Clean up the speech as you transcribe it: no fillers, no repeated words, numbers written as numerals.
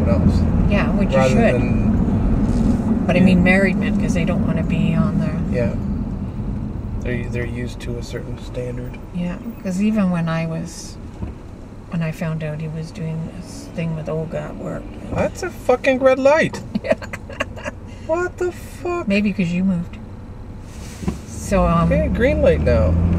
someone else. Yeah, which you rather should. Than, but I mean married men, because they don't want to be on there. Yeah. They're used to a certain standard. Yeah, because even when I found out he was doing this thing with Olga at work. That's a fucking red light. Yeah. What the fuck? Maybe because you moved. So, Okay, green light now.